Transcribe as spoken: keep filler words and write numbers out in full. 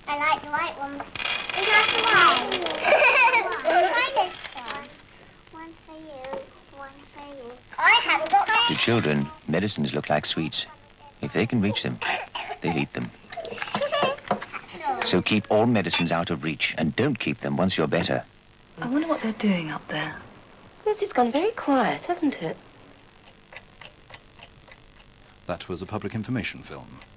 I like the white ones. You like the white? Try this one. One for you, one for you. I haven't got that. To children, medicines look like sweets. If they can reach them, they'll eat them. So keep all medicines out of reach, and don't keep them once you're better. I wonder what they're doing up there. Yes, it's gone very quiet, hasn't it? That was a public information film.